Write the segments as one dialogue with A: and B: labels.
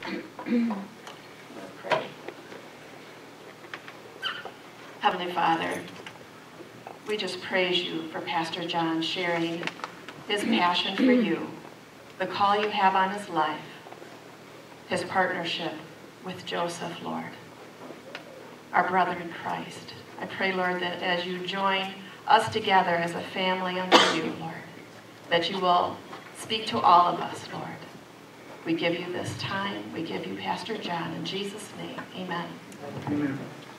A: Pray. Heavenly Father, we just praise you for Pastor John sharing his passion for you, the call you have on his life, his partnership with Joseph, Lord, our brother in Christ. I pray, Lord, that as you join us together as a family under you, Lord, that you will speak to all of us, Lord. We give you this time. We give you Pastor John. In Jesus' name, amen.
B: Amen.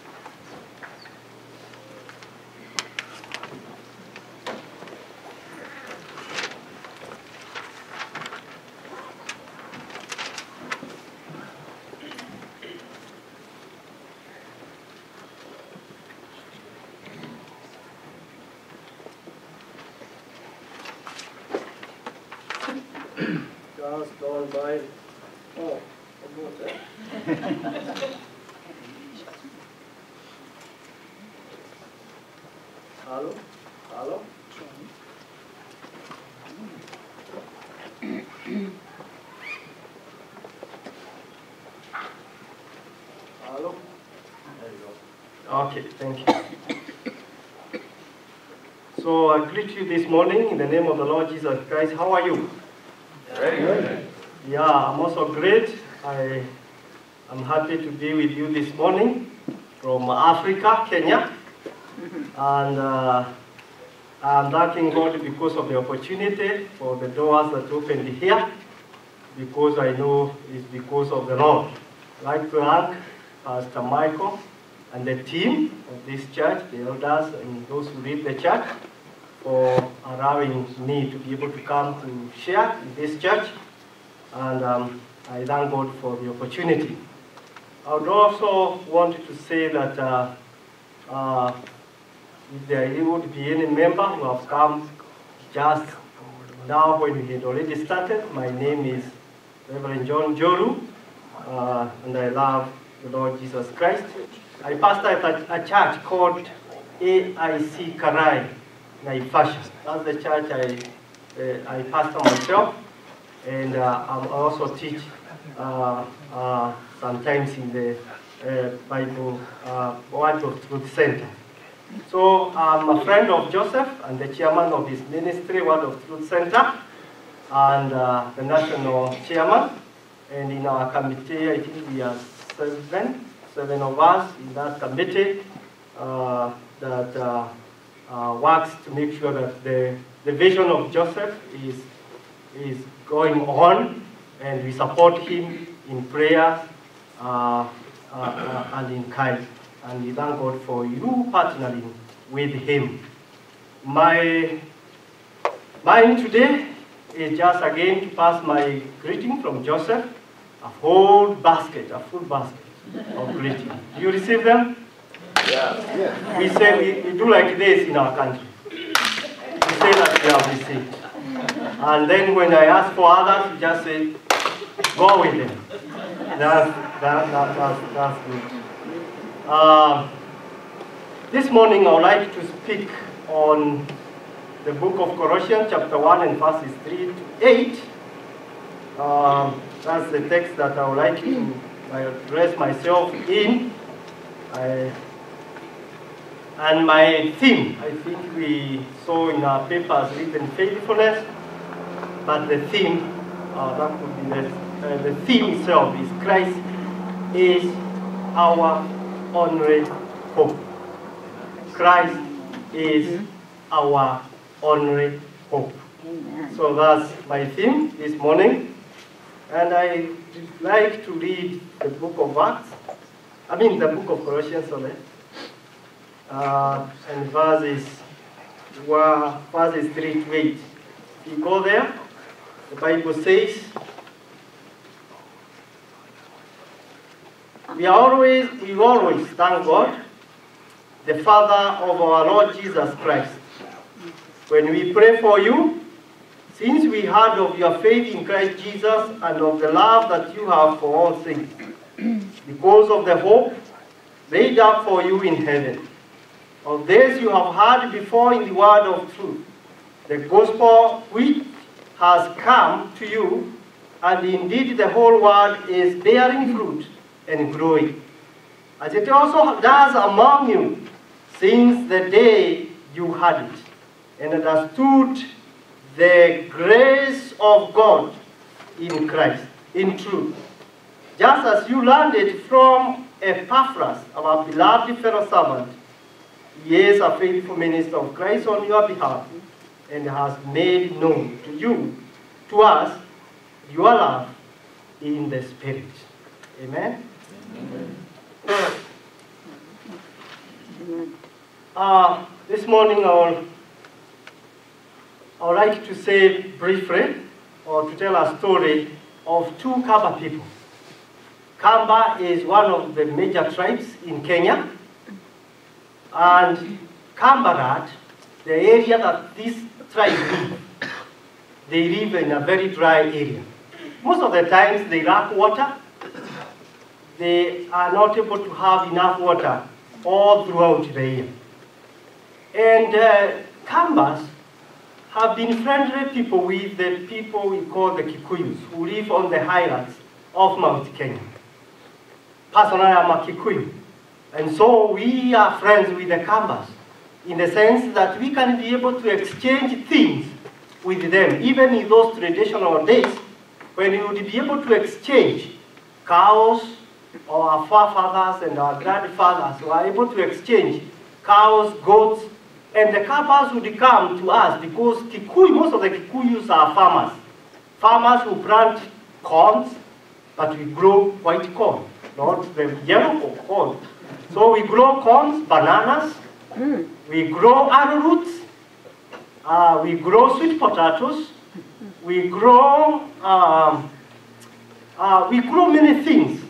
B: Just don't mind. Oh, almost there. Hello? Hello? Hello? There you go. Okay, thank you. So I greet you this morning in the name of the Lord Jesus Christ. How are you? Very good. Yeah, I'm also great. I'm happy to be with you this morning from Africa, Kenya. And I'm thanking God because of the opportunity, for the doors that opened here, because I know it's because of the Lord. I'd like to thank Pastor Michael and the team of this church, the elders and those who lead the church, for allowing me to be able to come to share in this church. And I thank God for the opportunity. I would also want to say that if there would be any member who have come just now when we had already started, my name is Reverend John Joru, and I love the Lord Jesus Christ. I pastor at a church called AIC Karai, Naivasha. That's the church I pastor myself, and I also teach sometimes in the Bible Word of Truth Center. So I'm a friend of Joseph and the chairman of his ministry, Word of Truth Center, and the national chairman. And in our committee, I think we are seven of us in that committee that works to make sure that the vision of Joseph is going on, and we support him in prayer and in kind. And we thank God for you partnering with him. My mind today is just again to pass my greeting from Joseph, a full basket of greeting. Do you receive them? Yeah. We say we do like this in our country. We say that we have received. And then when I ask for others, we just say, go with them. That's good. This morning I would like to speak on the book of Colossians chapter 1 and verses 3 to 8. That's the text that I would like to address myself in. And my theme, I think we saw in our papers written faithfulness, but the theme, that would be the theme itself is Christ is our only hope. Christ is our only hope.
C: Amen.
A: So that's my theme this morning. And I would like to read the book of the book of Colossians, sorry. And verses 3 to 8. If you go there, the Bible says, we always thank God, the Father of our Lord Jesus Christ, when we pray for you, since we heard of your faith in Christ Jesus and of the love that you have for all things, because of the hope laid up for you in heaven. Of this you have heard before in the word of truth, the gospel which has come to you,
B: and indeed the whole world is bearing fruit and growing, as it also does among you since the day you had it, and understood the grace of God in Christ, in truth, just as you learned it from Epaphras, our beloved fellow servant. He is a faithful minister of Christ on your behalf, and has made known to you, to us, your love in the Spirit. Amen? Amen. This morning I would like to say briefly, or to tell a story of two Kamba people. Kamba is one of the major tribes in Kenya, and Kambarat, the area that this tribe live, they live in a very dry area. Most of the times they lack water. They are not able to have enough water all throughout the year. And Kambas have been friendly people with the people we call the Kikuyus, who live on the highlands of Mount Kenya. Personally, I'm a Kikuyu. And so we are friends with the Kambas, in the sense that we can be able to exchange things with them, even in those traditional days, when you would be able to exchange cows, or our forefathers and our grandfathers were able to exchange cows, goats, and the Kambas would come to us because most of the Kikuyus are farmers. Farmers who plant corns, but we grow white corn, not the yellow corn. So we grow corns, bananas, we grow arrowroots, we grow sweet potatoes, we grow many things,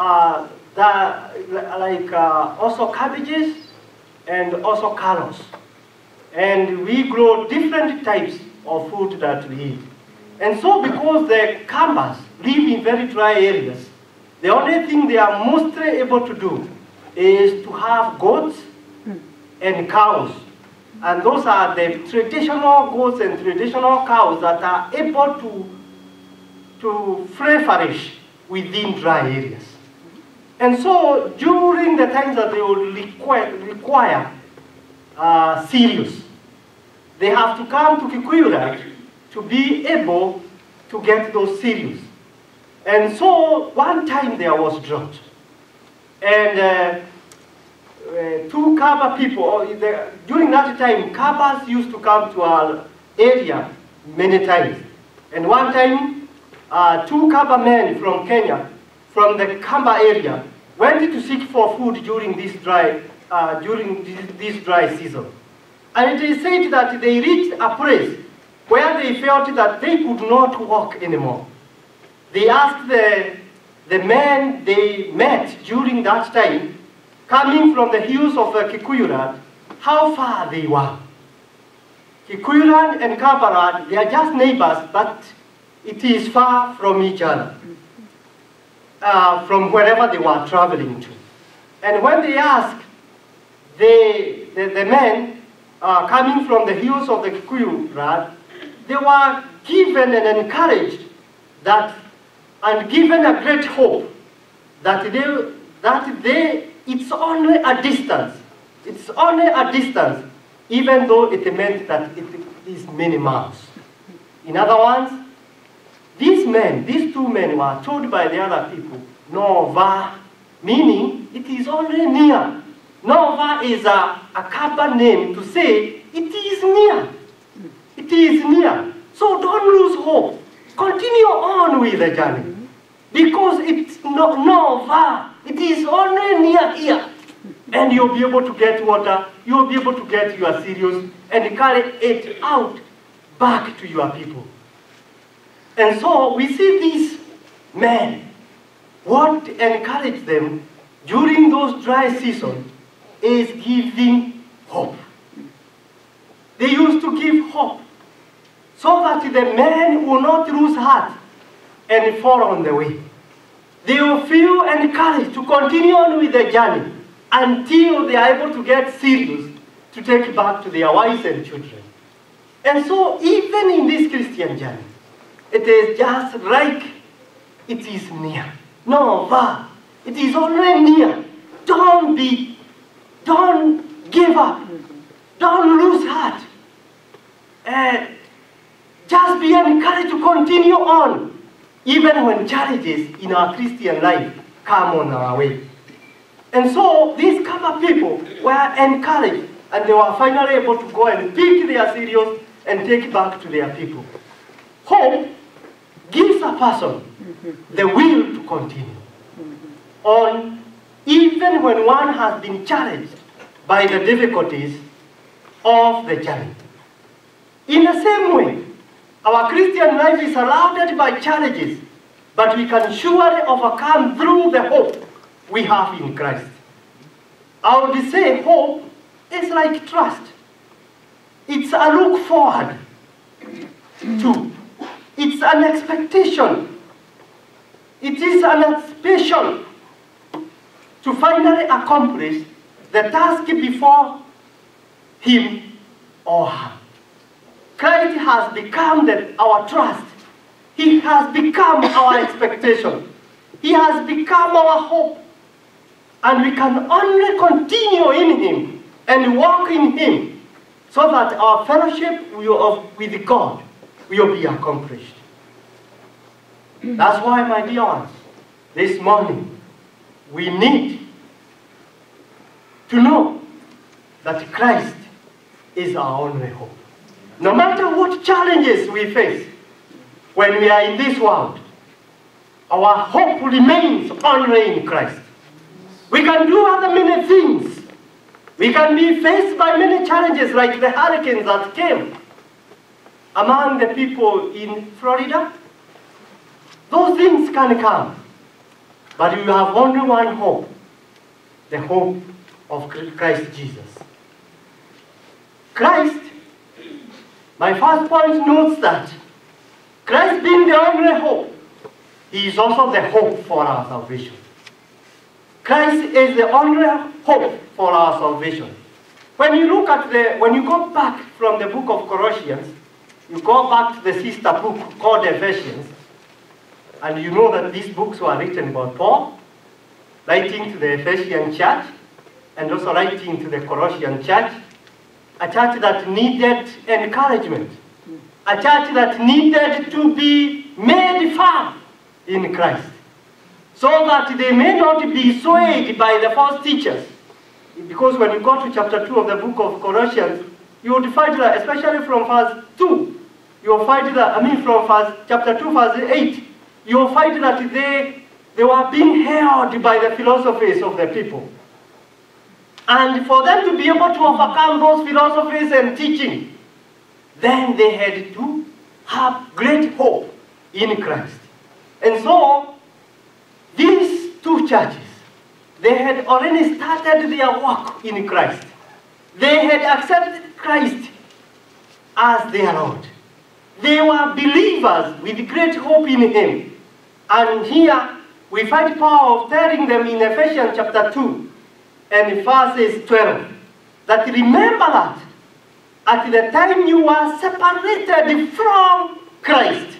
B: also cabbages and also carrots. And we grow different types of food that we eat. And so because the Kambas live in very dry areas, the only thing they are mostly able to do is to have goats and cows. And those are the traditional goats and traditional cows that are able to flourish within dry areas. And so during the times that they will require cereals, they have to come to Kikuyuland to be able to get those cereals. And so one time there was drought. And two Kamba people, during that time, Kambas used to come to our area many times. And one time, two Kamba men from Kenya, from the Kamba area, went to seek for food during this dry season. And it is said that they reached a place where they felt that they could not walk anymore. They asked the men they met during that time, coming from the hills of Kikuyuland, how far they were. Kikuyuland and Kambarat, they are just neighbors, but it is far from each other, from wherever they were traveling to. And when they asked the men coming from the hills of the Kikuyuland, they were given and encouraged that, and given a great hope that it's only a distance. It's only a distance, even though it meant that it is many miles. In other words, these two men were told by the other people, Nova, meaning it is only near. Nova is a Kamba name to say it is near. It is near. So don't lose hope. Continue on with the journey. Because it's Nova. It is only near here. And you'll be able to get water, you'll be able to get your cereals, and carry it out back to your people. And so we see these men, what encouraged them during those dry seasons is giving hope. They used to give hope so that the men will not lose heart and fall on the way. They will feel encouraged to continue on with the journey until they are able to get cereals to take back to their wives and children. And so even in this Christian journey, it is just like it is near. No, far. It is already near. Don't give up. Don't lose heart. Just be encouraged to continue on, even when challenges in our Christian life come on our way. And so these Kama people were encouraged, and they were finally able to go and pick their cereals and take it back to their people. Hope gives a person the will to continue on, even when one has been challenged by the difficulties of the journey. In the same way, our Christian life is surrounded by challenges, but we can surely overcome through the hope we have in Christ. I would say hope is like trust. It's a look forward to. It's an expectation. It is an anticipation to finally accomplish the task before him or her. Christ has become our trust. He has become our expectation. He has become our hope. And we can only continue in him and walk in him so that our fellowship with God will be accomplished. That's why, my dear ones, this morning we need to know that Christ is our only hope. No matter what challenges we face when we are in this world, our hope remains only in Christ. We can do other many things. We can be faced by many challenges like the hurricanes that came among the people in Florida. Those things can come. But we have only one hope, the hope of Christ Jesus. Christ, my first point notes that Christ being the only hope, he is also the hope for our salvation. Christ is the only hope for our salvation. When you look at when you go back from the book of Colossians, you go back to the sister book called Ephesians, and you know that these books were written by Paul, writing to the Ephesian church, and also writing to the Colossian church, a church that needed encouragement, a church that needed to be made firm in Christ, so that they may not be swayed by the false teachers. Because when you go to chapter 2 of the book of Colossians, you will find that, especially from verse 2, you will find that, from chapter 2, verse 8, you will find that they were being held by the philosophies of the people. And for them to be able to overcome those philosophies and teaching, then they had to have great hope in Christ. And so, these two churches, they had already started their work in Christ. They had accepted Christ as their Lord. They were believers with great hope in him. And here, we find Paul telling them in Ephesians chapter 2 and verses 12, that remember that at the time you were separated from Christ,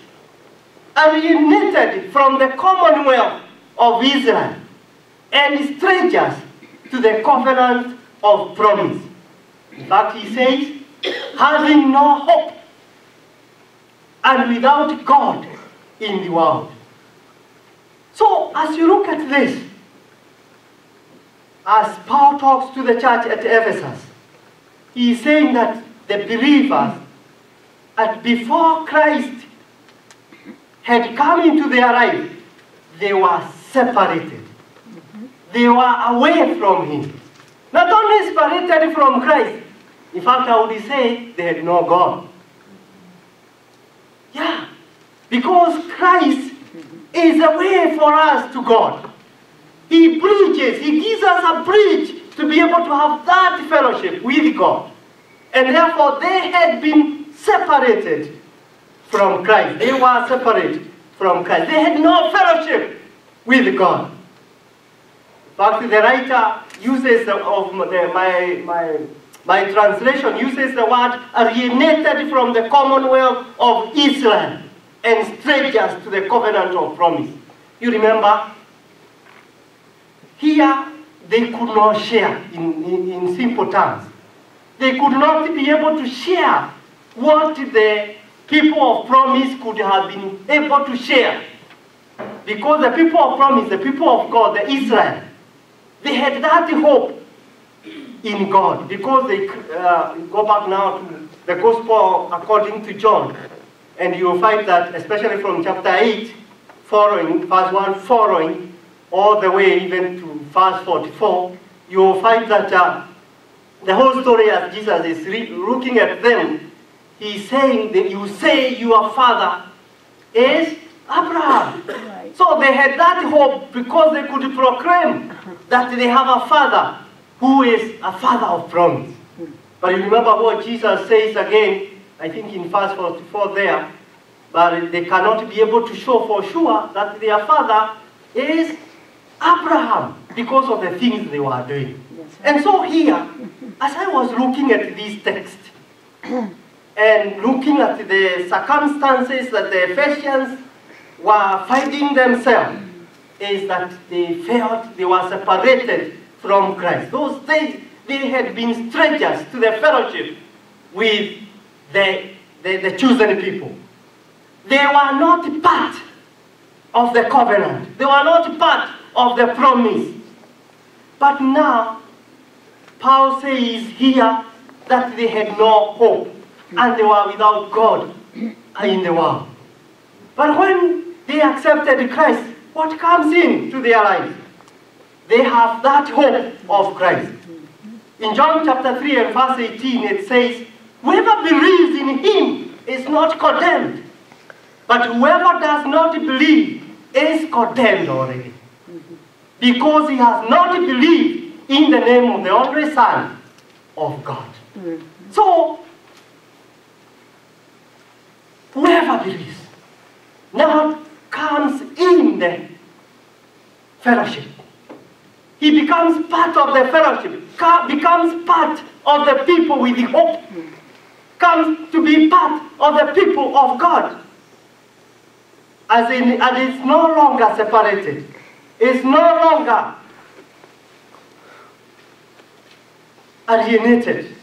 B: alienated from the commonwealth of Israel, and strangers to the covenant of promise. In fact, he says, having no hope and without God in the world. So, as you look at this, as Paul talks to the church at Ephesus, he is saying that the believers, before Christ had come into their life, they were separated. They were away from him. Not only separated from Christ, in fact, I would say they had no God. Yeah, because Christ is a way for us to God. He bridges, he gives us a bridge to be able to have that fellowship with God. And therefore, they had been separated from Christ. They were separated from Christ. They had no fellowship with God. In fact, the writer uses my translation uses the word alienated from the commonwealth of Israel and strangers to the covenant of promise. You remember? Here, they could not share in simple terms. They could not be able to share what the people of promise could have been able to share. Because the people of promise, the people of God, the Israel, they had that hope in God. Because they go back now to the gospel according to John. And you'll find that, especially from chapter 8, following, verse 1 following, all the way even to verse 44, you will find that the whole story as Jesus is looking at them, he's saying that you say your father is Abraham. Right. So they had that hope because they could proclaim that they have a father who is a father of promise. But you remember what Jesus says again, I think in verse 44 there, but they cannot be able to show for sure that their father is Abraham because of the things they were doing. Yes, and so here, as I was looking at this text and looking at the circumstances that the Ephesians were finding themselves, is that they felt they were separated from Christ. Those days, they had been strangers to the fellowship with the chosen people. They were not part of the covenant. They were not part of the promise. But now, Paul says here that they had no hope and they were without God in the world. But when they accepted Christ, what comes into their lives? They have that hope of Christ. In John chapter 3 and verse 18, it says, whoever believes in him is not condemned, but whoever does not believe is condemned already, because he has not believed in the name of the only Son of God. So, whoever believes now comes in the fellowship. He becomes part of the fellowship, becomes part of the people with the hope, comes to be part of the people of God. And it's no longer separated. It's no longer alienated.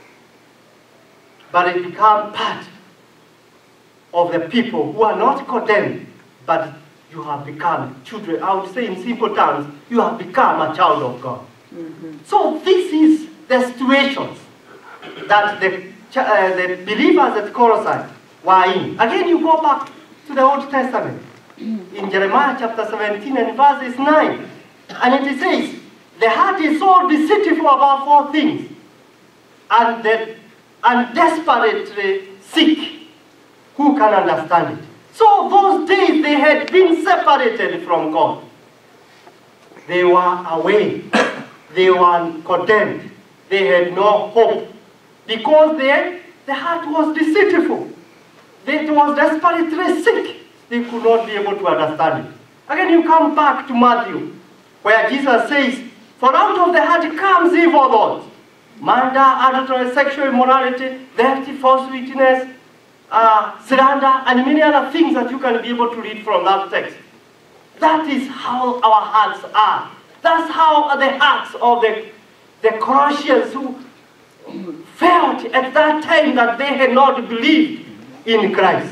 B: But it becomes part of the people who are not condemned, but you have become children. I would say in simple terms, you have become a child of God. So this is the situations that the believers at Colossae were in. Again, you go back to the Old Testament, in Jeremiah chapter 17 and verses 9. And it says, the heart is so deceitful above all things, and desperately sick. Who can understand it? So those days they had been separated from God. They were away. They were condemned. They had no hope. Because the heart was deceitful. It was desperately sick. They could not be able to understand it. Again, you come back to Matthew, where Jesus says, for out of the heart comes evil thoughts. Murder, adultery, sexual immorality, theft, false witness, slander, and many other things that you can be able to read from that text. That is how our hearts are. That's how the hearts of the Colossians who felt at that time that they had not believed in Christ.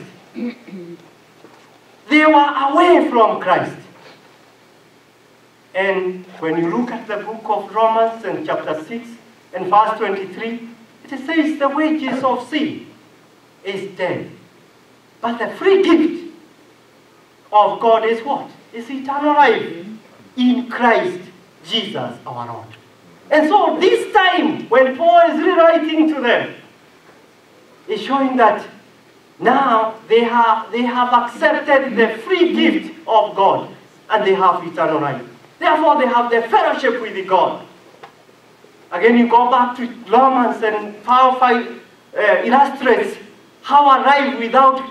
B: They were away from Christ. And when you look at the book of Romans in chapter 6 and verse 23, it says the wages of sin is death. But the free gift of God is what? Is eternal life in Christ Jesus our Lord. And so this time, when Paul is rewriting to them, is showing that now they have accepted the free gift of God and they have eternal life. Therefore, they have the fellowship with God. Again, you go back to Romans and Paul illustrates how a life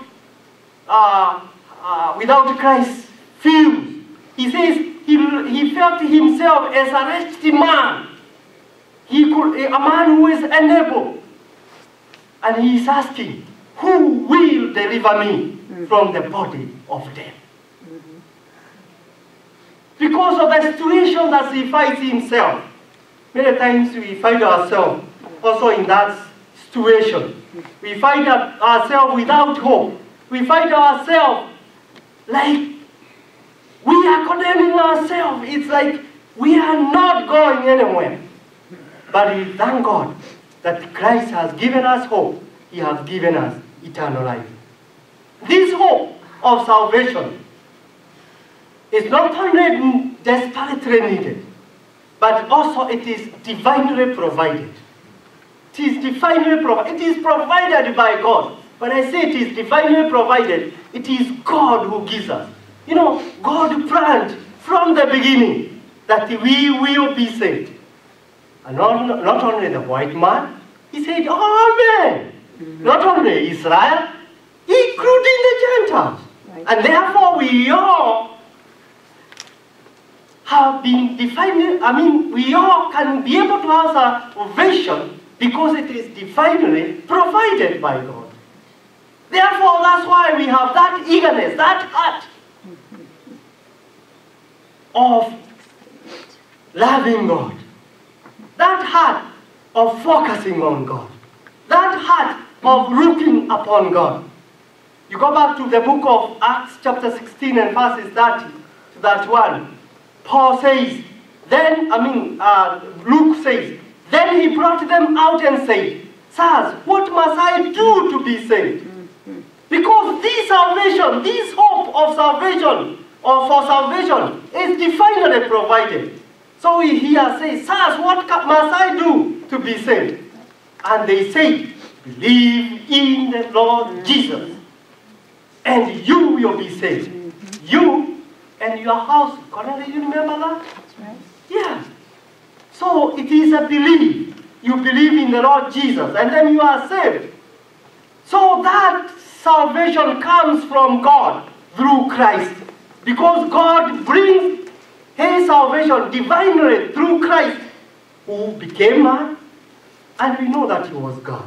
B: without Christ feels. He says he felt himself as a wretched man. A man who is unable. And he is asking, who will deliver me from the body of death? because of the situation that he finds himself. Many times we find ourselves also in that situation. We find ourselves without hope. We find ourselves like we are condemning ourselves. It's like we are not going anywhere. But we thank God that Christ has given us hope. He has given us eternal life. This hope of salvation is not only desperately needed, but also it is divinely provided. It is divinely provided. It is provided by God. When I say it is divinely provided, it is God who gives us. You know, God planned from the beginning that we will be saved. And not only the white man, he said, Amen. Not only Israel, including the Gentiles. Right. And therefore we all have been defined, we all can be able to have salvation because it is divinely provided by God. Therefore, that's why we have that eagerness, that heart of loving God, that heart of focusing on God, that heart of looking upon God. You go back to the book of Acts chapter 16 and verses 30 to that one. Paul says, Luke says, then he brought them out and said, Sirs, what must I do to be saved? Because this salvation, this hope of salvation, or for salvation, is divinely provided. So he here says, Sirs, what must I do to be saved? And they say, believe in the Lord Jesus, and you will be saved. You and your house. Cornelia, you remember that?
C: That's right.
B: Yeah. So it is a belief. You believe in the Lord Jesus, and then you are saved. So that salvation comes from God through Christ. Because God brings his salvation divinely through Christ, who became man, and we know that he was God.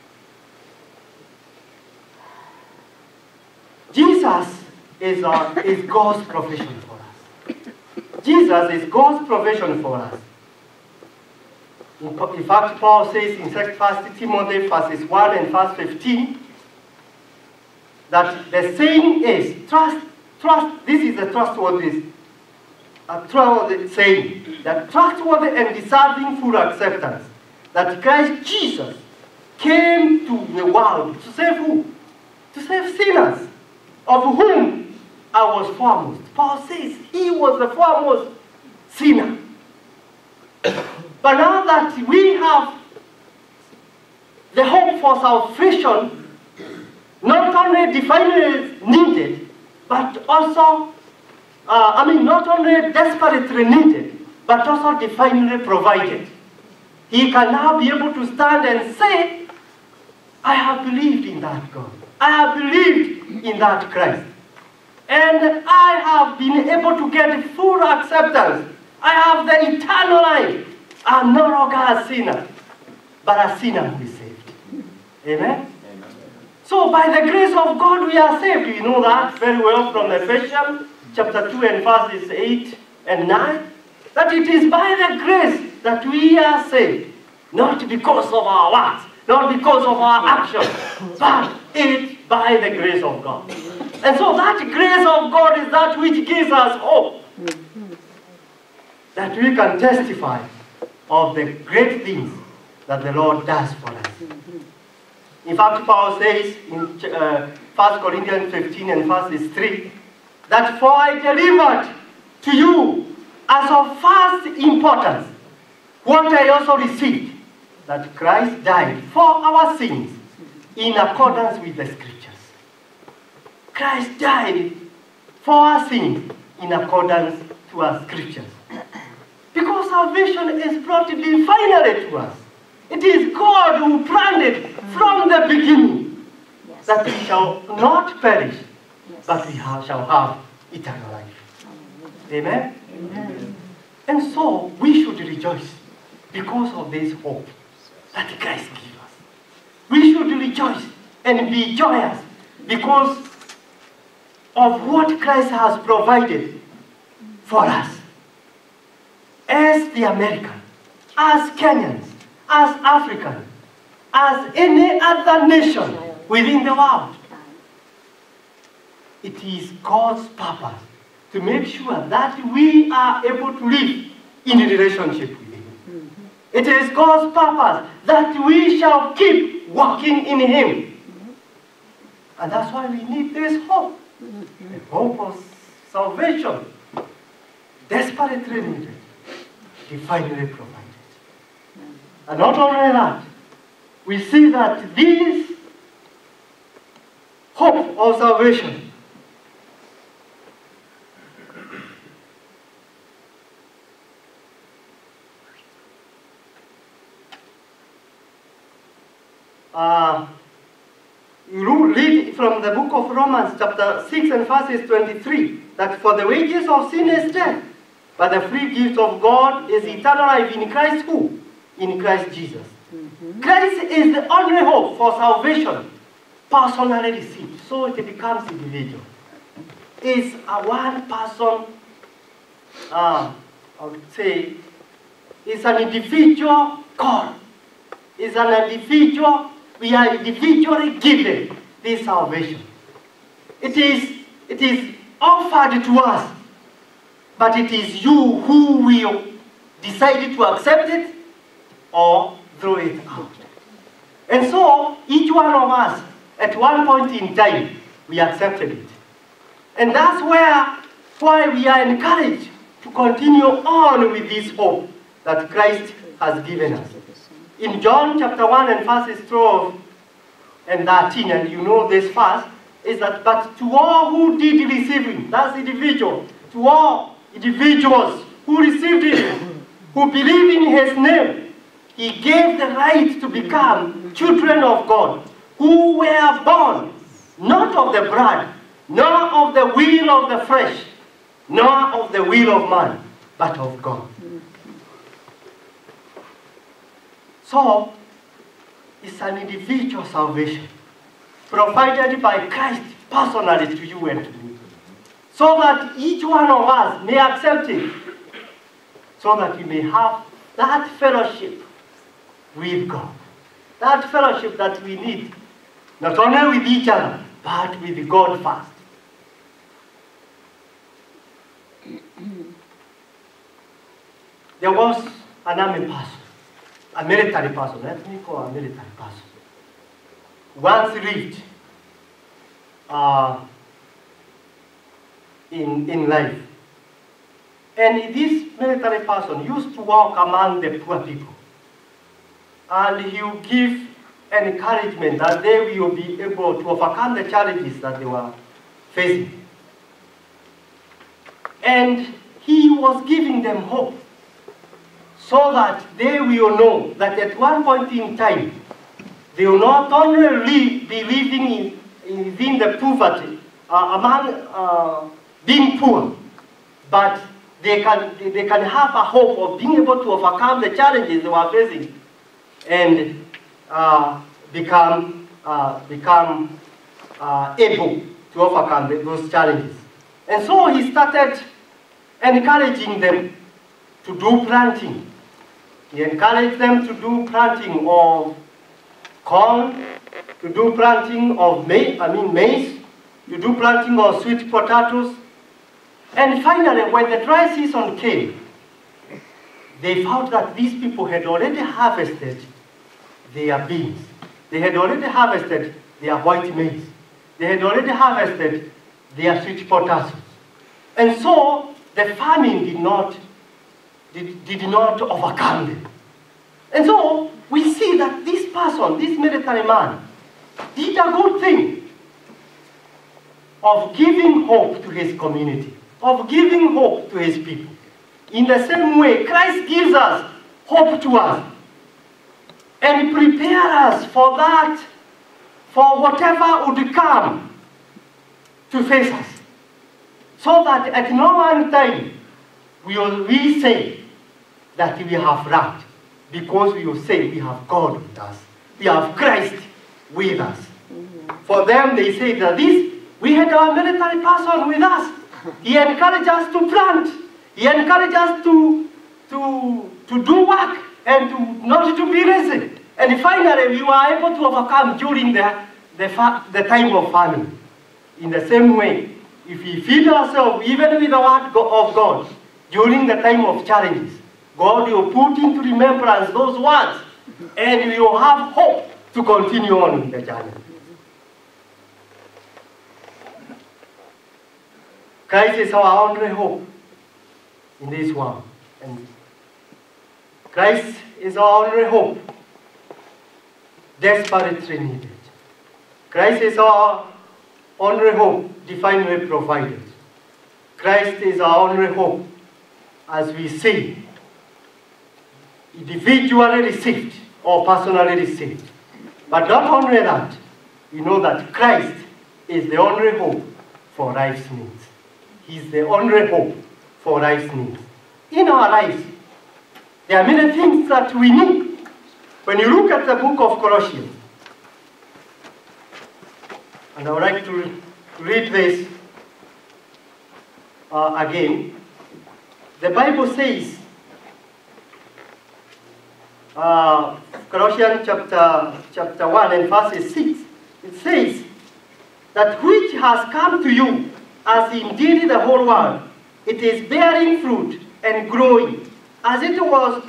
B: Jesus is God's provision for us. Jesus is God's provision for us. In fact, Paul says in 1 Timothy verses 1 and verse 15, that the saying is, trust, this is a trustworthy saying, that trustworthy and deserving full acceptance, that Christ Jesus came to the world to save who? To save sinners, of whom I was foremost. Paul says he was the foremost sinner. But now that we have the hope for salvation, not only divinely needed, but also, not only desperately needed, but also divinely provided. He can now be able to stand and say, I have believed in that God. I have believed in that Christ. And I have been able to get full acceptance. I have the eternal life. I'm no longer a sinner, but a sinner who is saved. Amen? Amen? So by the grace of God we are saved. You know that very well from Ephesians chapter 2 and verses 8 and 9. That it is by the grace that we are saved. Not because of our works, not because of our actions, but it's by the grace of God. And so that grace of God is that which gives us hope. That we can testify of the great things that the Lord does for us. In fact, Paul says in 1 Corinthians 15 and verses 3, that for I delivered to you as of first importance what I also received, that Christ died for our sins in accordance with the Scriptures. Christ died for our sins in accordance to our Scriptures. Because salvation is brought divinely to us. It is God who planned it from the beginning, that we shall not perish, but we shall have eternal life. Amen? Amen? And so we should rejoice because of this hope that Christ gives us. We should rejoice and be joyous because of what Christ has provided for us. as the American, as Kenyans, as African, as any other nation within the world. It is God's purpose to make sure that we are able to live in a relationship with Him. It is God's purpose that we shall keep walking in Him. And that's why we need this hope. The hope of salvation, desperately needed, divinely provided. And not only that, we see that this hope of salvation you read from the book of Romans chapter 6 and verses 23 that for the wages of sin is death, but the free gift of God is eternal life in Christ who? In Christ Jesus. Christ is the only hope for salvation, personally received, so it becomes individual. It's a one person, I would say, it's an individual call. It's an individual, we are individually given this salvation. It is offered to us, but it is you who will decide to accept it or throw it out. And so, each one of us, at one point in time, we accepted it. And that's why we are encouraged to continue on with this hope that Christ has given us. In John chapter 1 and verses 12 and 13, and you know this verse, is that, but to all who did receive Him, that's individual, to all individuals who received Him, who believe in His name, He gave the right to become children of God, who were born not of the blood, nor of the will of the flesh, nor of the will of man, but of God. So, it's an individual salvation provided by Christ personally to you and to me, so that each one of us may accept it, so that we may have that fellowship with God, that fellowship that we need, not only with each other, but with God first. There was an army person, a military person, let me call a military person, once lived in life. And this military person used to walk among the poor people. And he would give encouragement that they will be able to overcome the challenges that they were facing. And he was giving them hope, so that they will know that at one point in time, they will not only be living within the poverty, among being poor, but they can have a hope of being able to overcome the challenges they were facing and become able to overcome those challenges. And so he started encouraging them to do planting. He encouraged them to do planting of corn, to do planting of maize, to do planting of sweet potatoes. And finally, when the dry season came, they found that these people had already harvested their beans. They had already harvested their white maize. They had already harvested their sweet potatoes. And so the famine did not overcome them. And so we see that this person, this military man, did a good thing of giving hope to his community, of giving hope to his people. In the same way, Christ gives us hope to us and prepares us for that, for whatever would come to face us. So that at no one time will we say that we have lacked, because we will say we have God with us. We have Christ with us. For them, they say that we had our military person with us. He encouraged us to plant. He encouraged us to to do work and not to be lazy. And finally, we were able to overcome during the time of famine. In the same way, if we feed ourselves even with the word of God during the time of challenges, God will put into remembrance those words, and we will have hope to continue on in the journey. Christ is our only hope in this world. And Christ is our only hope, desperately needed. Christ is our only hope, divinely provided. Christ is our only hope, as we say, individually received or personally received. But not only that, we know that Christ is the only hope for life's needs. He's the only hope for life's needs. In our lives, there are many things that we need. When you look at the book of Colossians, and I would like to read this again. The Bible says, Colossians chapter 1 and verse 6, it says that which has come to you, as indeed the whole world, it is bearing fruit and growing, as it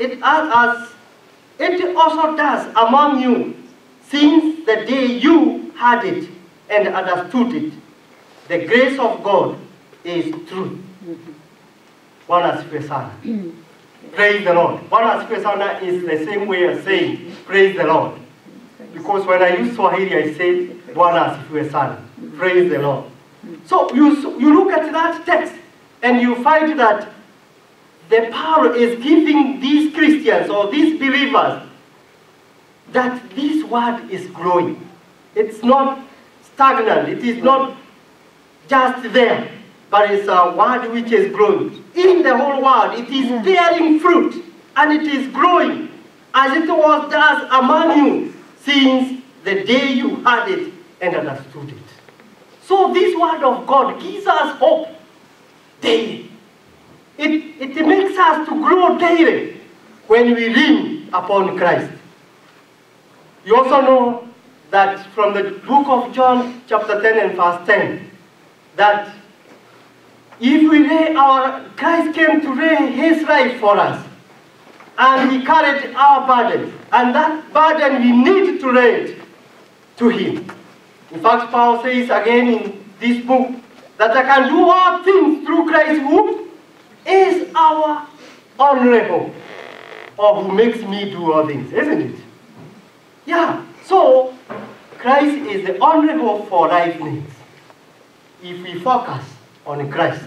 B: also does among you, since the day you had it and understood it. The grace of God is truth. Bwana asifiwe sana. Praise the Lord. Bwana asifiwe sana is the same way as saying, praise the Lord. Because when I use Swahili, I say, Bwana asifiwe sana. Praise the Lord. So you look at that text, and you find that the Paul is giving these Christians or these believers that this word is growing. It's not stagnant. It is not just there, but it's a word which is growing. In the whole world, it is bearing fruit, and it is growing, as it does among you, since the day you had it and understood it. So this word of God gives us hope daily. It makes us to grow daily when we lean upon Christ. You also know that from the book of John chapter 10 and verse 10, that if we Christ came to lay his life for us, and he carried our burden, and that burden we need to lay it to him. In fact, Paul says again in this book that I can do all things through Christ who is our only hope, or who makes me do all things, isn't it? Yeah, so Christ is the only hope for life needs. If we focus on Christ,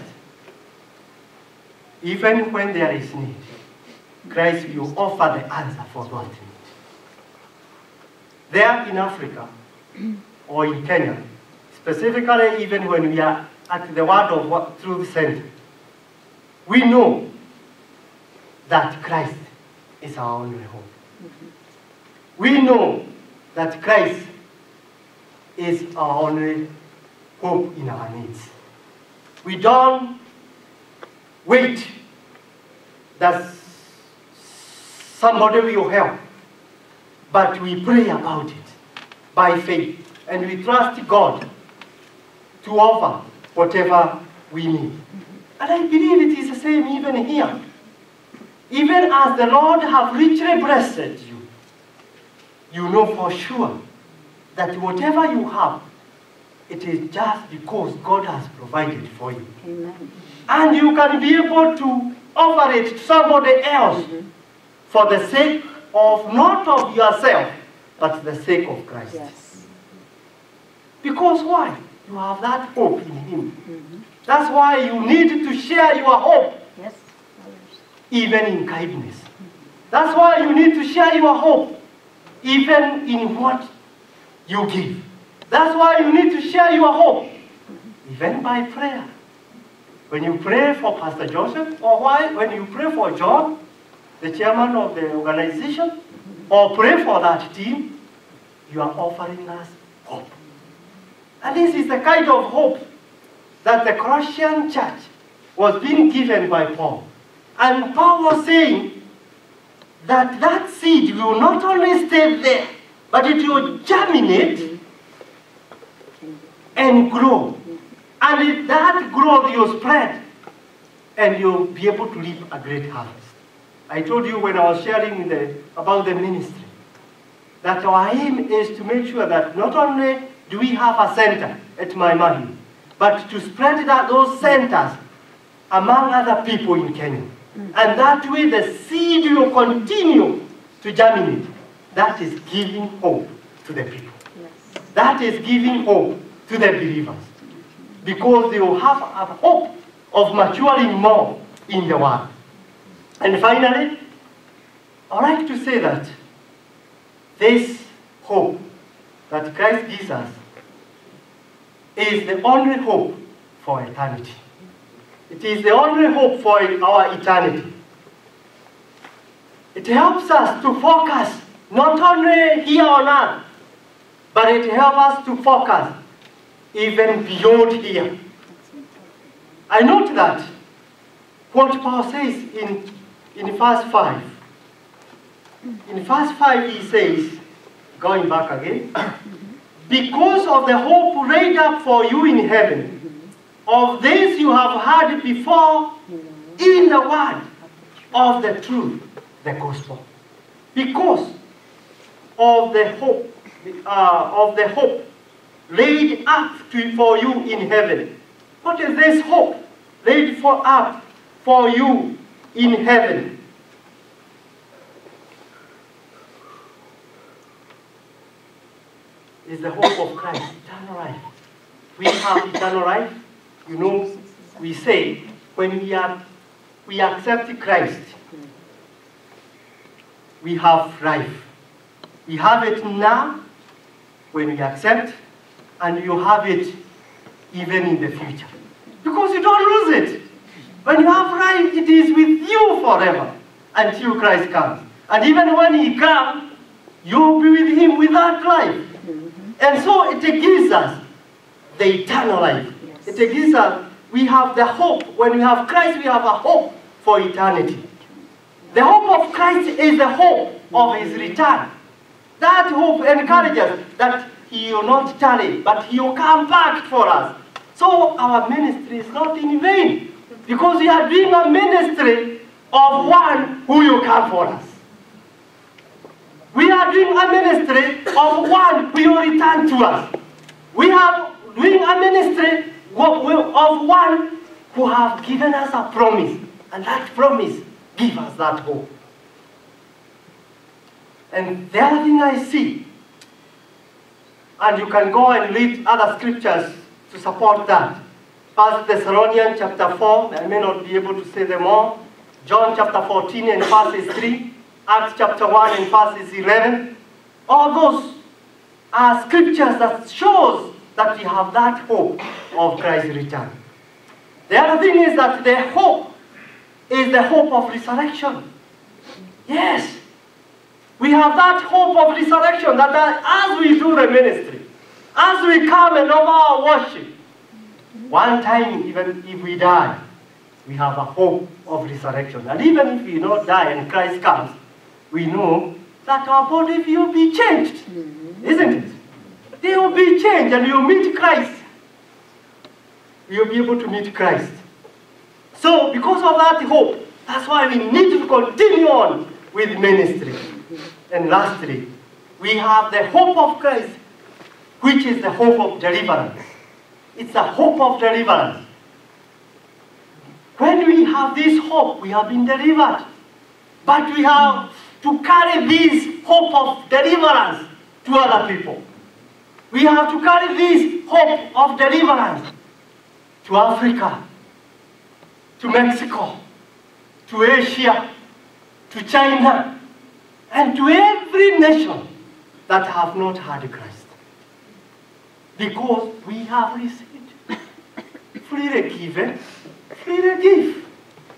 B: even when there is need, Christ will offer the answer for that need. There in Africa, or in Kenya, specifically even when we are at the Word of Truth Center, we know that Christ is our only hope. We know that Christ is our only hope in our needs. We don't wait that somebody will help, but we pray about it by faith, and we trust God to offer whatever we need. And I believe it is the same even here. Even as the Lord have richly blessed you, you know for sure that whatever you have, it is just because God has provided for you.
C: Amen.
B: And you can be able to offer it to somebody else for the sake of not of yourself, but the sake of Christ.
C: Yes.
B: Because why? You have that hope in Him. That's why you need to share your hope,
C: Yes.
B: even in kindness. That's why you need to share your hope, even in what you give. That's why you need to share your hope, even by prayer. When you pray for Pastor Joseph, or when you pray for John, the chairman of the organization, or pray for that team, you are offering us hope. And this is the kind of hope that the Colossian church was being given by Paul. And Paul was saying that that seed will not only stay there, but it will germinate and grow. And if that growth will spread, and you'll be able to reap a great harvest. I told you when I was sharing about the ministry, that our aim is to make sure that not only do we have a center at Mai Mahiu, but to spread those centers among other people in Kenya. And that way the seed will continue to germinate. That is giving hope to the people. Yes. That is giving hope to the believers. Because they will have a hope of maturing more in the world. And finally, I'd like to say that this hope that Christ gives us is the only hope for eternity. It is the only hope for our eternity. It helps us to focus not only here on earth, but it helps us to focus even beyond here. I note that what Paul says in verse 5. In verse 5 he says, going back again, because of the hope laid up for you in heaven, of this you have heard before in the word of the truth, the gospel. Because of the hope laid up for you in heaven. What is this hope laid up for you in heaven? Is the hope of Christ, eternal life. We have eternal life. You know, we say when we accept Christ, we have life. We have it now when we accept, and you have it even in the future. Because you don't lose it. When you have life, it is with you forever until Christ comes. And even when he comes, you'll be with him with that life. And so it gives us the eternal life. Yes. It gives us, we have the hope. When we have Christ, we have a hope for eternity. The hope of Christ is the hope of his return. That hope encourages that he will not tarry, but he will come back for us. So our ministry is not in vain, because we are doing a ministry of one who will come for us. We are doing a ministry of one who will return to us. We are doing a ministry of one who have given us a promise, and that promise gives us that hope. And the other thing I see, and you can go and read other scriptures to support that. 1 Thessalonians chapter 4, I may not be able to say them all. John chapter 14 and verses 3. Acts chapter 1 and verses 11. All those are scriptures that shows that we have that hope of Christ's return. The other thing is that the hope is the hope of resurrection. Yes. We have that hope of resurrection, that as we do the ministry, as we come and offer our worship, one time, even if we die, we have a hope of resurrection. And even if we not die and Christ comes, we know that our body will be changed. Isn't it? They will be changed and we will meet Christ. We will be able to meet Christ. So, because of that hope, that's why we need to continue on with ministry. And lastly, we have the hope of Christ, which is the hope of deliverance. It's a hope of deliverance. When we have this hope, we have been delivered. But we have to carry this hope of deliverance to other people. We have to carry this hope of deliverance to Africa, to Mexico, to Asia, to China, and to every nation that have not had Christ. Because we have received, freely given, freely give.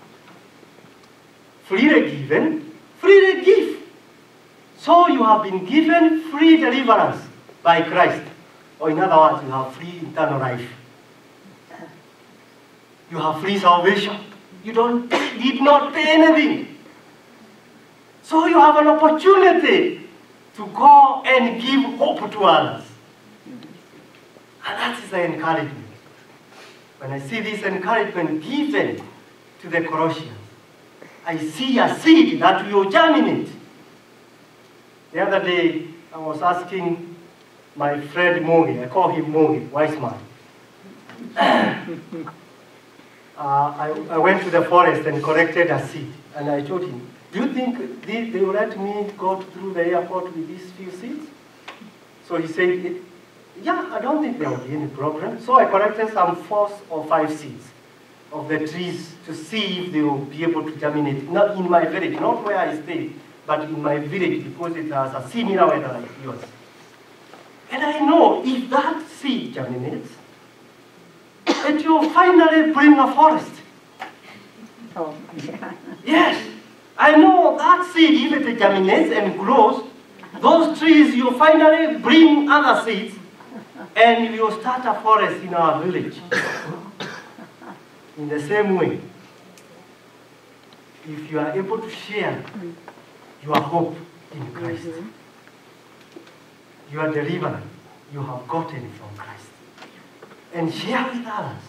B: Freely given, freely give. So you have been given free deliverance by Christ. Or in other words, you have free eternal life. You have free salvation. You did not pay anything. So you have an opportunity to go and give hope to others. And that is the encouragement. When I see this encouragement given to the Colossians, I see a seed that will germinate. The other day, I was asking my friend Mogi, I call him Mogi, wise man. I went to the forest and collected a seed. And I told him, do you think they will let me go through the airport with these few seeds? So he said, yeah, I don't think there will be any problem. So I collected some 4 or 5 seeds of the trees to see if they will be able to germinate. Not in my village, not where I stay, but in my village, because it has a similar weather like yours. And I know if that seed germinates, it will finally bring a forest.
C: Oh, yeah.
B: Yes, I know that seed, if it germinates and grows, those trees will finally bring other seeds, and we will start a forest in our village. In the same way, if you are able to share your hope in Christ, your deliverance you have gotten from Christ, and share with others,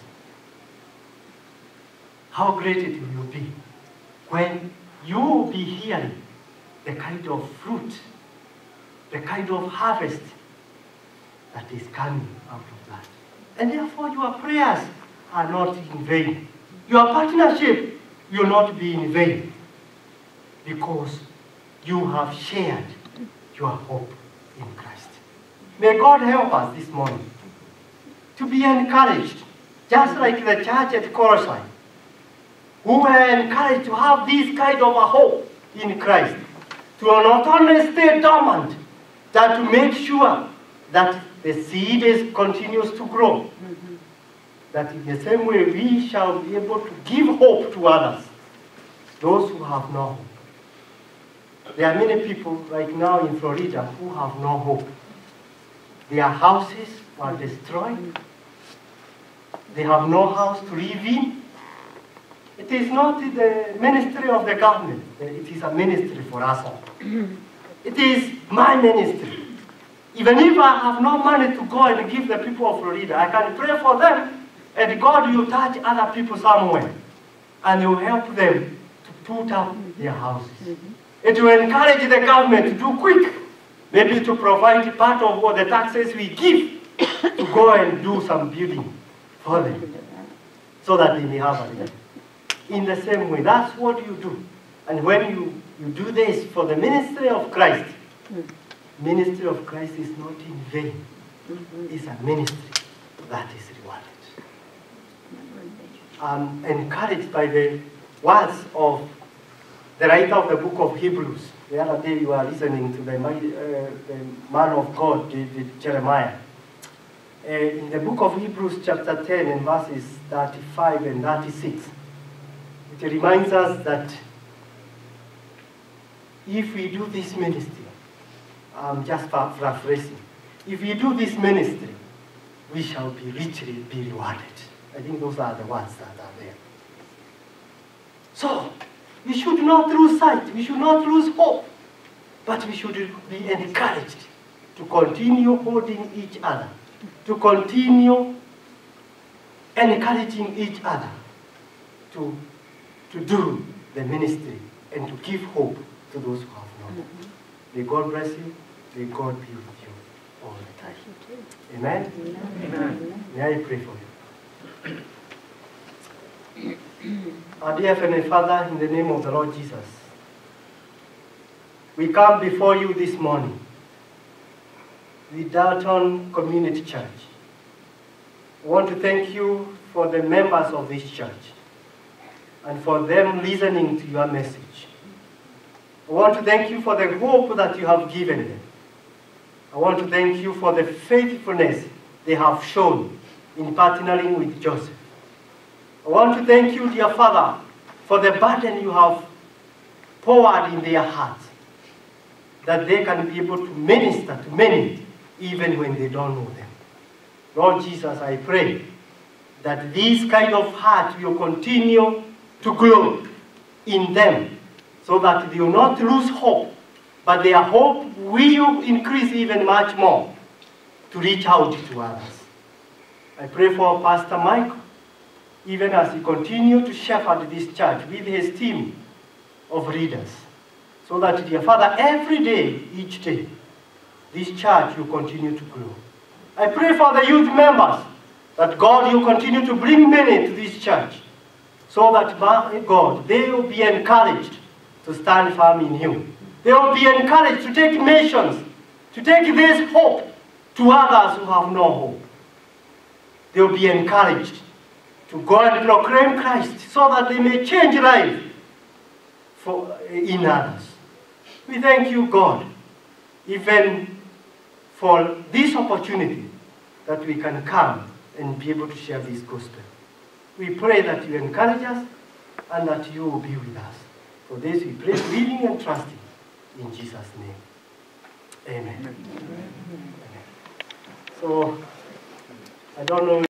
B: how great it will be when you will be hearing the kind of fruit, the kind of harvest that is coming out of that. And therefore your prayers are not in vain. Your partnership will not be in vain, because you have shared your hope in Christ. May God help us this morning to be encouraged, just like the church at Colossae, who were encouraged to have this kind of a hope in Christ, to not only stay dormant, but to make sure that the seed continues to grow. That in the same way we shall be able to give hope to others, those who have no hope. There are many people right now in Florida who have no hope. Their houses were destroyed. They have no house to live in. It is not the ministry of the government. It is a ministry for us all. It is my ministry. Even if I have no money to go and give the people of Florida, I can pray for them, and God will touch other people somewhere, and He will help them to put up their houses. It will encourage the government to do quick, maybe to provide part of what the taxes we give to go and do some building for them, so that they may have a life. In the same way, that's what you do. And when you do this for the ministry of Christ, ministry of Christ is not in vain. It's a ministry that is rewarded. I'm encouraged by the words of the writer of the book of Hebrews. The other day you were listening to the man of God, Jeremiah. In the book of Hebrews chapter 10 and verses 35 and 36, it reminds us that if we do this ministry, I'm just paraphrasing, if we do this ministry, we shall be richly be rewarded. I think those are the words that are there. So, we should not lose sight, we should not lose hope, but we should be encouraged to continue holding each other, to continue encouraging each other to do the ministry and to give hope to those who have no hope. May God bless you. May God be with you all the time. Amen? Amen. May I pray for you? Our dear Heavenly Father, in the name of the Lord Jesus, we come before you this morning with Dalton Community Church. I want to thank you for the members of this church and for them listening to your message. I want to thank you for the hope that you have given them. I want to thank you for the faithfulness they have shown in partnering with Joseph. I want to thank you, dear Father, for the burden you have poured in their hearts, that they can be able to minister to many even when they don't know them. Lord Jesus, I pray that this kind of heart will continue to grow in them, so that they will not lose hope, but their hope will increase even much more to reach out to others. I pray for Pastor Michael, even as he continues to shepherd this church with his team of leaders, so that, dear Father, every day, each day, this church will continue to grow. I pray for the youth members, that God, you continue to bring many to this church, so that, my God, they will be encouraged to stand firm in you. They will be encouraged to take missions, to take this hope to others who have no hope. They will be encouraged to go and proclaim Christ, so that they may change life in others. We thank you, God, even for this opportunity that we can come and be able to share this gospel. We pray that you encourage us and that you will be with us. For this we pray, believing and trusting in Jesus' name. Amen. Amen. So, I don't know